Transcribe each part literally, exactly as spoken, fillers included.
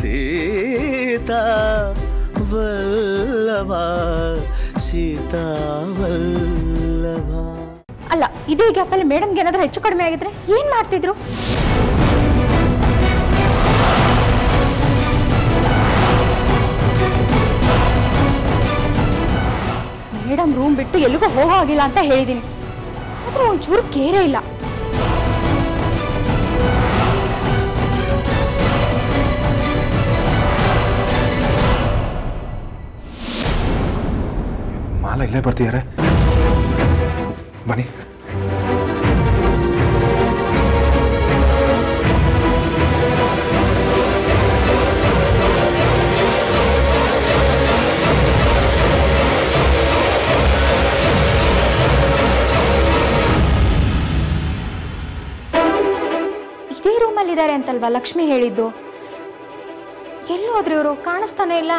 ಸೀತಾ ವಲ್ಲಭ ಸೀತಾ ವಲ್ಲಭ. ಅಲ್ಲ, ಇದೇ ಗ್ಯಾಪಲ್ಲಿ ಮೇಡಮ್ಗೆ ಏನಾದರೂ ಹೆಚ್ಚು ಕಡಿಮೆ ಆಗಿದ್ರೆ ಏನು ಮಾಡ್ತಿದ್ರು? ಮೇಡಮ್ ರೂಮ್ ಬಿಟ್ಟು ಎಲ್ಲಿಗೂ ಹೋಗೋ ಆಗಿಲ್ಲ ಅಂತ ಹೇಳಿದ್ದೀನಿ, ಆದರೂ ಒಂಚೂರು ಕೇರೇ ಇಲ್ಲ. ಮಾಲಾ ಇಲ್ಲೇ ಬರ್ತಿದ್ದಾರೆ, ಬನ್ನಿ. ಇದೇ ರೂಮಲ್ಲಿದ್ದಾರೆ ಅಂತಲ್ವಾ ಲಕ್ಷ್ಮಿ ಹೇಳಿದ್ದು? ಎಲ್ಲೋದ್ರಿ ಇವರು? ಕಾಣಿಸ್ತಾನೆ ಇಲ್ಲ.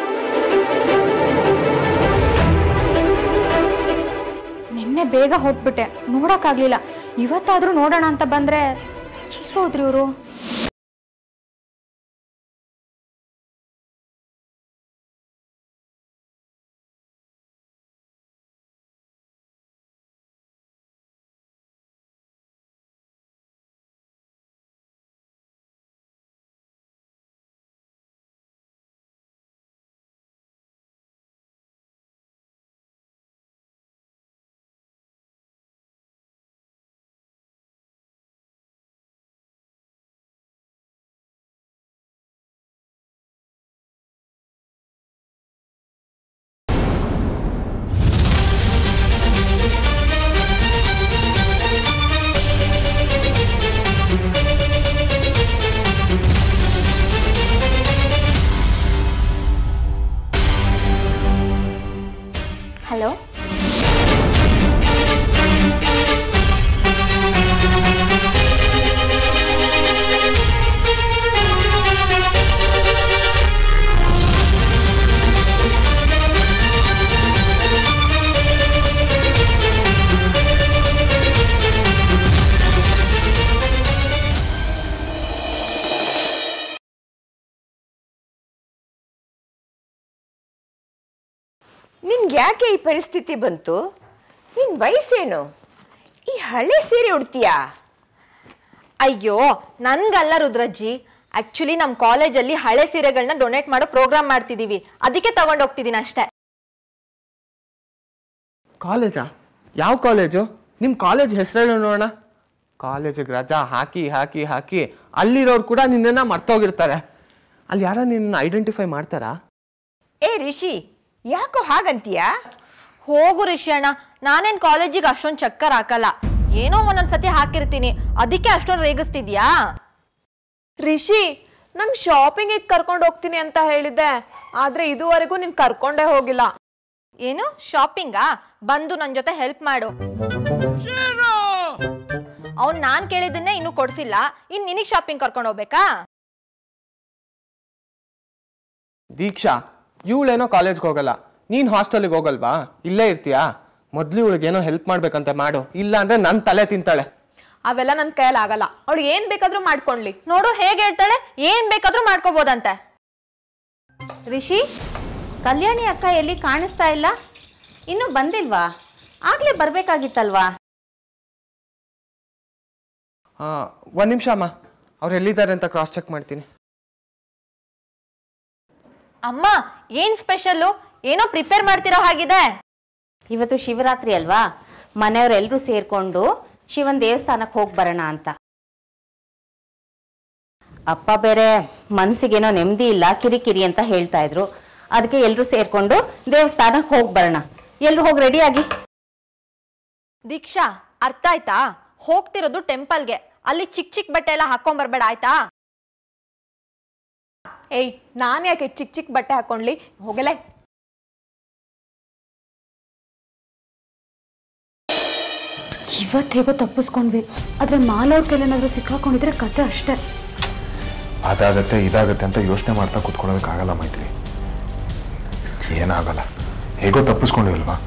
ನಿನ್ನೆ ಬೇಗ ಹೊಟ್ಬಿಟ್ಟೆ, ನೋಡೋಕ್ಕಾಗಲಿಲ್ಲ. ಇವತ್ತಾದರೂ ನೋಡೋಣ ಅಂತ ಬಂದರೆ ಎಲ್ಲೋದ್ರಿ ಇವರು? ಹಲೋ, ನಿನ್ಗೆ ಯಾಕೆ ಈ ಪರಿಸ್ಥಿತಿ ಬಂತು? ನಿನ್ನ ವಯಸ್ಸೇನು? ಈ ಹಳೆ ಸೀರೆ ಉಡ್ತೀಯಾ? ಅಯ್ಯೋ, ನನ್ಗಲ್ಲ ರುದ್ರಜ್ಜಿ, ಆಕ್ಚುಲಿ ನಮ್ಮ ಕಾಲೇಜಲ್ಲಿ ಹಳೆ ಸೀರೆಗಳನ್ನ ಡೊನೇಟ್ ಮಾಡೋ ಪ್ರೋಗ್ರಾಮ್ ಮಾಡ್ತಿದೀವಿ, ಅದಕ್ಕೆ ತಗೊಂಡು ಹೋಗ್ತಿದ್ದೀನಿ ಅಷ್ಟೇ. ಕಾಲೇಜಾ? ಯಾವ ಕಾಲೇಜು? ನಿಮ್ಮ ಕಾಲೇಜ್ ಹೆಸರೇನು ನೋಡೋಣ. ಕಾಲೇಜಿಗೆ ರಜಾ ಹಾಕಿ ಹಾಕಿ ಹಾಕಿ ಅಲ್ಲಿರೋರು ಕೂಡ ನಿನ್ನನ್ನು ಮರ್ತೋಗಿರ್ತಾರೆ. ಅಲ್ಲಿ ಯಾರ ನಿನ್ನ ಐಡೆಂಟಿಫೈ ಮಾಡ್ತಾರಾ? ಏ ರಿಷಿ, ಯಾಕೋ ಹಾಗಂತೀಯಾ? ಹೋಗು ರಿಷಿ ಅಣ್ಣ, ನಾನೇನ್ ಕಾಲೇಜಿಗೆ ಅಷ್ಟೊಂದು ಚಕ್ಕರ್ ಹಾಕಲ್ಲ, ಏನೋ ಒಂದೊಂದ್ಸತಿ ಹಾಕಿರ್ತೀನಿ, ಅದಕ್ಕೆ ಅಷ್ಟೊಂದು ರೇಗಿಸ್ತಿದ್ಯಾ? ರಿಷಿ, ನಂಗೆ ಶಾಪಿಂಗಿಗೆ ಕರ್ಕೊಂಡು ಹೋಗ್ತೀನಿ ಅಂತ ಹೇಳಿದ್ದೆ, ಆದ್ರೆ ಇದುವರೆಗೂ ನೀನ್ ಕರ್ಕೊಂಡೇ ಹೋಗಿಲ್ಲ. ಏನು ಶಾಪಿಂಗಾ? ಬಂದು ನನ್ ಜೊತೆ ಹೆಲ್ಪ್ ಮಾಡು. ಅವ್ನ್ ನಾನ್ ಕೇಳಿದ್ದನ್ನೇ ಇನ್ನೂ ಕೊಡ್ಸಿಲ್ಲ, ಇನ್ ನಿನಗ್ ಶಾಪಿಂಗ್ ಕರ್ಕೊಂಡು ಹೋಗ್ಬೇಕಾ? ದೀಕ್ಷಾ, ಇವಳೇನೋ ಕಾಲೇಜ್ಗೆ ಹೋಗಲ್ಲ, ನೀನು ಹಾಸ್ಟೆಲಿಗೆ ಹೋಗಲ್ವಾ? ಇಲ್ಲೇ ಇರ್ತೀಯಾ? ಮೊದ್ಲು ಇವಳಿಗೇನೋ ಹೆಲ್ಪ್ ಮಾಡ್ಬೇಕಂತ ಮಾಡು, ಇಲ್ಲ ಅಂದ್ರೆ ನನ್ನ ತಲೆ ತಿಂತಾಳೆ. ಅವೆಲ್ಲ ನನ್ನ ಕೈಯಲ್ಲಿ ಆಗಲ್ಲ, ಅವಳು ಏನ್ ಬೇಕಾದ್ರೂ ಮಾಡ್ಕೊಂಡ್ಲಿ. ನೋಡು ಹೇಗೆ ಹೇಳ್ತಾಳೆ, ಏನ್ ಬೇಕಾದ್ರೂ ಮಾಡ್ಕೋಬೋದಂತೆ. ರಿಷಿ, ಕಲ್ಯಾಣಿ ಅಕ್ಕ ಎಲ್ಲಿ ಕಾಣಿಸ್ತಾ ಇಲ್ಲ? ಇನ್ನೂ ಬಂದಿಲ್ವಾ? ಆಗ್ಲೇ ಬರ್ಬೇಕಾಗಿತ್ತಲ್ವಾ? ಹಾ, ಒಂದ್ ನಿಮಿಷ ಅಮ್ಮ, ಅವ್ರು ಎಲ್ಲಿದ್ದಾರೆ ಅಂತ ಕ್ರಾಸ್ ಚೆಕ್ ಮಾಡ್ತೀನಿ. ಅಮ್ಮ, ಏನ್ ಸ್ಪೆಷಲ್ಲು? ಏನೋ ಪ್ರಿಪೇರ್ ಮಾಡ್ತಿರೋ ಹಾಗಿದೆ. ಇವತ್ತು ಶಿವರಾತ್ರಿ ಅಲ್ವಾ, ಮನೆಯವರೆಲ್ಲರೂ ಸೇರ್ಕೊಂಡು ಶಿವನ್ ದೇವಸ್ಥಾನಕ್ಕೆ ಹೋಗಿ ಬರೋಣ ಅಂತ. ಅಪ್ಪ ಬೇರೆ ಮನ್ಸಿಗೇನೋ ನೆಮ್ಮದಿ ಇಲ್ಲ, ಕಿರಿಕಿರಿ ಅಂತ ಹೇಳ್ತಾ ಇದ್ರು. ಅದಕ್ಕೆ ಎಲ್ರೂ ಸೇರ್ಕೊಂಡು ದೇವಸ್ಥಾನಕ್ಕೆ ಹೋಗಿ ಬರೋಣ. ಎಲ್ರು ಹೋಗಿ ರೆಡಿ ಆಗಿ. ದೀಕ್ಷಾ, ಅರ್ಥ ಆಯ್ತಾ? ಹೋಗ್ತಿರೋದು ಟೆಂಪಲ್ಗೆ, ಅಲ್ಲಿ ಚಿಕ್ಕ ಚಿಕ್ಕ ಬಟ್ಟೆ ಎಲ್ಲ ಹಾಕೊಂಡ್ ಬರ್ಬೇಡ ಆಯ್ತಾ? ಏಯ್, ನಾನು ಯಾಕೆ ಚಿಕ್ಕ ಚಿಕ್ಕ ಬಟ್ಟೆ ಹಾಕೊಂಡ್ಲಿ? ಹೋಗಲೇ. ಇವತ್ತು ಹೇಗೋ ತಪ್ಪಿಸ್ಕೊಂಡ್ವಿ, ಆದ್ರೆ ಮಾಲವ್ರ ಕೈಲೇನಾದ್ರೂ ಸಿಕ್ಕಾಕೊಂಡಿದ್ರೆ ಕತೆ ಅಷ್ಟೇ. ಅದಾಗತ್ತೆ ಇದಾಗತ್ತೆ ಅಂತ ಯೋಚನೆ ಮಾಡ್ತಾ ಕೂತ್ಕೊಳ್ಳೋದಕ್ಕಾಗಲ್ಲ ಮೈತ್ರಿ. ಏನಾಗಲ್ಲ, ಹೇಗೋ ತಪ್ಪಿಸ್ಕೊಂಡಿಲ್ವಾ?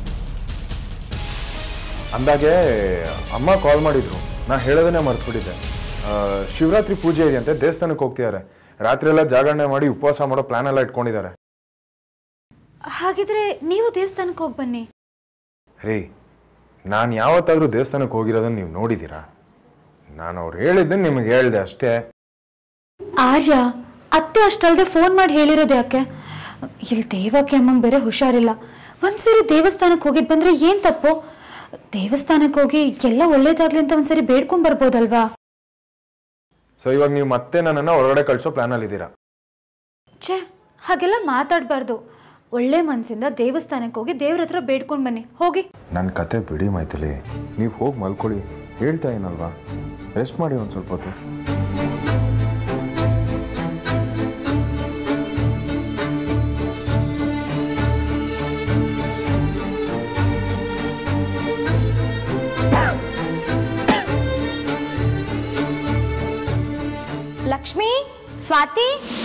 ಅಂದಾಗೆ ಅಮ್ಮ ಕಾಲ್ ಮಾಡಿದ್ರು, ನಾ ಹೇಳೋದನ್ನೇ ಮರ್ತ್ಬಿಟ್ಟಿದ್ದೆ. ಶಿವರಾತ್ರಿ ಪೂಜೆ ಇದೆಯಂತೆ, ದೇವಸ್ಥಾನಕ್ಕೆ ಹೋಗ್ತಿದ್ದಾರೆ. ರಾತ್ರಿ ಎಲ್ಲ ಜಾಗರಣೆ ಮಾಡಿ ಉಪವಾಸ ಮಾಡೋ ಪ್ಲಾನ್ ಎಲ್ಲ ಇಟ್ಕೊಂಡಿದ್ದಾರೆ. ಹಾಗಿದ್ರೆ ನೀವು ದೇವಸ್ಥಾನಕ್ಕೆ ಹೋಗಿ ಬನ್ನಿ. ರೀ, ನಾನು ಯಾವತ್ತಾದ್ರೂ ದೇವಸ್ಥಾನಕ್ಕೆ ಹೋಗಿರೋದನ್ನ ನೀವು ನೋಡಿದ್ದೀರಾ? ನಾನು ಅವ್ರು ಹೇಳಿದ್ದನ್ನು ನಿಮಗೆ ಹೇಳಿದೆ ಅಷ್ಟೇ. ಆರ್ಯ, ಅತ್ತೆ ಅಷ್ಟಲ್ದೆ ಫೋನ್ ಮಾಡಿ ಹೇಳಿರೋದು ಯಾಕೆ? ಇಲ್ಲಿ ದೇವಕ್ಕೆ ಅಮ್ಮಂಗೆ ಬೇರೆ ಹುಷಾರಿಲ್ಲ. ಒಂದ್ಸರಿ ದೇವಸ್ಥಾನಕ್ಕೆ ಹೋಗಿದ್ ಬಂದ್ರೆ ಏನ್ ತಪ್ಪು? ದೇವಸ್ಥಾನಕ್ಕೆ ಹೋಗಿ ಎಲ್ಲ ಒಳ್ಳೇದಾಗ್ಲಿ ಅಂತ ಒಂದ್ಸರಿ ಬೇಡ್ಕೊಂಡ್ ಬರ್ಬೋದಲ್ವಾ? ಸೊ ಇವಾಗ ನೀವು ಮತ್ತೆ ನನ್ನನ್ನು ಹೊರಗಡೆ ಕಳಿಸೋ ಪ್ಲಾನಲ್ಲಿ ಇದ್ದೀರಾ? ಛೇ, ಹಾಗೆಲ್ಲ ಮಾತಾಡಬಾರ್ದು. ಒಳ್ಳೆ ಮನಸ್ಸಿಂದ ದೇವಸ್ಥಾನಕ್ಕೆ ಹೋಗಿ ದೇವ್ರ ಹತ್ರ ಬೇಡ್ಕೊಂಡು ಬನ್ನಿ. ಹೋಗಿ. ನನ್ನ ಕತೆ ಬಿಡಿ ಮೈಥಿಲಿ, ನೀವು ಹೋಗಿ ಮಲ್ಕೊಳ್ಳಿ. ಹೇಳ್ತಾ ಏನಲ್ವಾ, ರೆಸ್ಟ್ ಮಾಡಿ ಒಂದು ಸ್ವಲ್ಪ ಹೊತ್ತು. ಲಕ್ಷ್ಮಿ, ಸ್ವಾತಿ,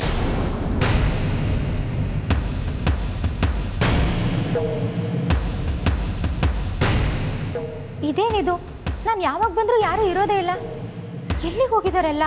ಇದೇನಿದು? ನಾನು ಯಾವಾಗ ಬಂದರೂ ಯಾರೂ ಇರೋದೇ ಇಲ್ಲ. ಎಲ್ಲಿಗೆ ಹೋಗಿದಾರೆಲ್ಲ?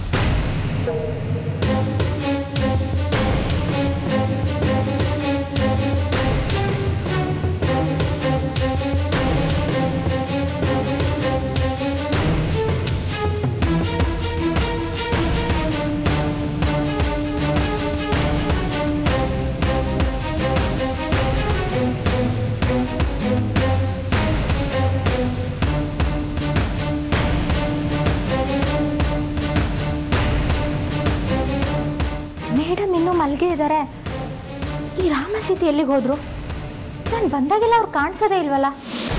ಮಲ್ಗೆ ಇದ್ದಾರೆ. ಈ ರಾಮಸೀತೆ ಎಲ್ಲಿಗೆ ಹೋದ್ರು? ನಾನು ಬಂದಾಗೆಲ್ಲ ಅವ್ರು ಕಾಣಿಸೋದೇ ಇಲ್ವಲ್ಲ.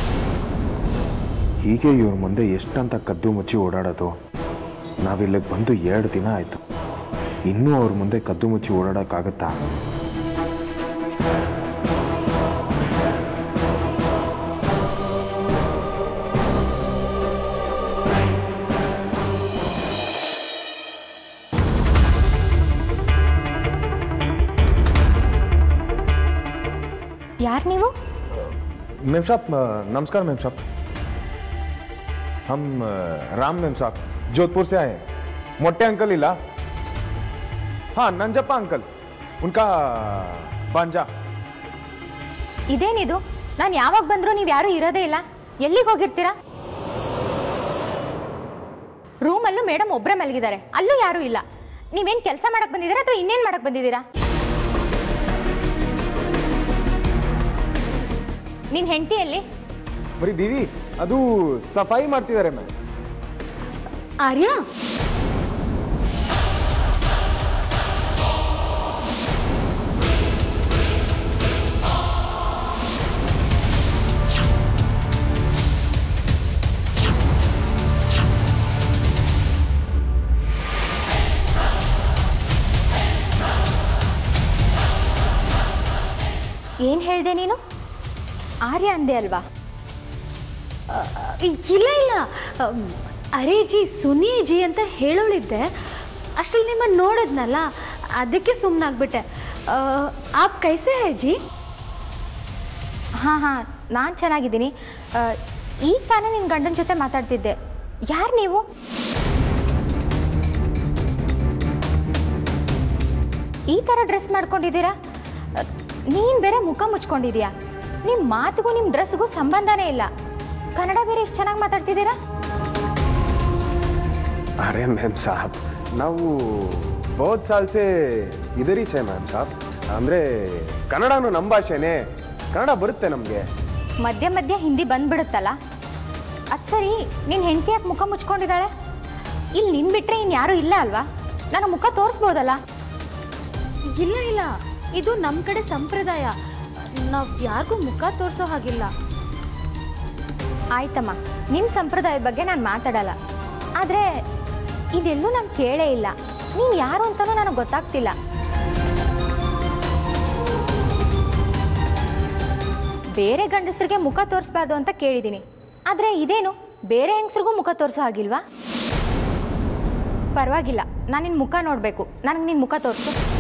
ಹೀಗೆ ಇವ್ರ ಮುಂದೆ ಎಷ್ಟಂತ ಕದ್ದು ಮುಚ್ಚಿ ಓಡಾಡೋದು. ನಾವಿಲ್ಲಿಗೆ ಬಂದು ಎರಡು ದಿನ ಆಯಿತು, ಇನ್ನೂ ಅವ್ರ ಮುಂದೆ ಕದ್ದು ಮುಚ್ಚಿ ಓಡಾಡೋಕ್ಕಾಗತ್ತಾ? यार ನೀವು? मेम साहब नमस्कार। मेम साहब, हम राम मेम साहब जोधपुर से आए हैं। मोटे अंकल इला, हाँ नंजप्पा अंकल, उनका बांजा। ಇದೇನಿದು? ನಾನು ಯಾವಾಗ ಬಂದರೂ ನೀವು ಯಾರೂ ಇರೋದೇ ಇಲ್ಲ. ಎಲ್ಲಿಗೆ ಹೋಗಿರ್ತೀರಾ? ರೂಮಲ್ಲೂ ಮೇಡಮ್ ಒಬ್ಬರೇ ಮಲಗಿದ್ದಾರೆ, ಅಲ್ಲೂ ಯಾರೂ ಇಲ್ಲ. ನೀವೇನು ಕೆಲಸ ಮಾಡಕ್ಕೆ ಬಂದಿದ್ದೀರಾ ಅಥವಾ ಇನ್ನೇನು ಮಾಡಕ್ಕೆ ಬಂದಿದ್ದೀರಾ? ನಿನ್ನ ಹೆಂಡತಿಯಲ್ಲಿ ಬರೀ ಬೀವಿ ಅದು ಸಫಾಯಿ ಮಾಡ್ತಿದ್ದಾರೆ ಮ್ಯಾಮ್. ಆರ್ಯ, ಏನು ಹೇಳಿದೆ ನೀನು? ಆರ್ಯ ಅಂದೆ ಅಲ್ವಾ? ಇಲ್ಲ ಇಲ್ಲ, ಅರೇ ಜಿ ಸುನಿಯೇ ಜಿ ಅಂತ ಹೇಳೋಳಿದ್ದೆ. ಅಷ್ಟರಲ್ಲಿ ನಿಮ್ಮನ್ನು ನೋಡಿದ್ನಲ್ಲ, ಅದಕ್ಕೆ ಸುಮ್ಮನಾಗ್ಬಿಟ್ಟೆ. ಆಪ್ ಕೈಸೆ ಹೈ ಜಿ? ಹಾಂ ಹಾಂ, ನಾನು ಚೆನ್ನಾಗಿದ್ದೀನಿ. ಈಗ ತಾನೇ ನಿನ್ನ ಗಂಡನ ಜೊತೆ ಮಾತಾಡ್ತಿದ್ದೆ. ಯಾರು ನೀವು? ಈ ಥರ ಡ್ರೆಸ್ ಮಾಡ್ಕೊಂಡಿದ್ದೀರಾ? ನೀನು ಬೇರೆ ಮುಖ ಮುಚ್ಕೊಂಡಿದ್ದೀಯಾ. ನಿಮ್ಮ ಮಾತಿಗೂ ನಿಮ್ಮ ಡ್ರೆಸ್ಗೂ ಸಂಬಂಧನೇ ಇಲ್ಲ. ಕನ್ನಡ ಬೇರೆ ಎಷ್ಟು ಚೆನ್ನಾಗಿ ಮಾತಾಡ್ತಿದ್ದೀರಾ? अरे मैम साहब, ನಾವು बहुत साल से इधर ही छे मैम साहब. ಅಂದರೆ ಕನ್ನಡನೂ ನಮ್ಮ ಭಾಷೆನೇ, ಕನ್ನಡ ಬರುತ್ತೆ ನಮಗೆ. ಮಧ್ಯ ಮಧ್ಯ ಹಿಂದಿ ಬಂದ್ಬಿಡುತ್ತಲ್ಲ. ಅದು ಸರಿ, ನಿನ್ನ ಹೆಂಡತಿ ಯಾಕೆ ಮುಖ ಮುಚ್ಕೊಂಡಿದ್ದಾಳೆ? ಇಲ್ಲಿ ನಿನ್ನ ಬಿಟ್ಟರೆ ಇನ್ನು ಯಾರೂ ಇಲ್ಲ ಅಲ್ವಾ? ನಾನು ಮುಖ ತೋರಿಸ್ಬೋದಲ್ಲ? ಇಲ್ಲ ಇಲ್ಲ, ಇದು ನಮ್ಮ ಕಡೆ ಸಂಪ್ರದಾಯ. ನಾವು ಯಾರಿಗೂ ಮುಖ ತೋರಿಸೋ ಹಾಗಿಲ್ಲ. ಆಯ್ತಮ್ಮ, ನಿಮ್ಮ ಸಂಪ್ರದಾಯದ ಬಗ್ಗೆ ನಾನು ಮಾತಾಡಲ್ಲ. ಆದರೆ ಇದೆಲ್ಲೂ ನಾನು ಕೇಳೇ ಇಲ್ಲ. ನೀನು ಯಾರು ಅಂತಲೂ ನನಗೆ ಗೊತ್ತಾಗ್ತಿಲ್ಲ. ಬೇರೆ ಗಂಡಸರಿಗೆ ಮುಖ ತೋರಿಸ್ಬಾರ್ದು ಅಂತ ಕೇಳಿದ್ದೀನಿ. ಆದರೆ ಇದೇನು, ಬೇರೆ ಹೆಂಗಸ್ರಿಗೂ ಮುಖ ತೋರಿಸೋ ಹಾಗಿಲ್ವಾ? ಪರವಾಗಿಲ್ಲ, ನಾನು ನಿನ್ನ ಮುಖ ನೋಡಬೇಕು. ನನಗೆ ನಿನ್ನ ಮುಖ ತೋರಿಸು.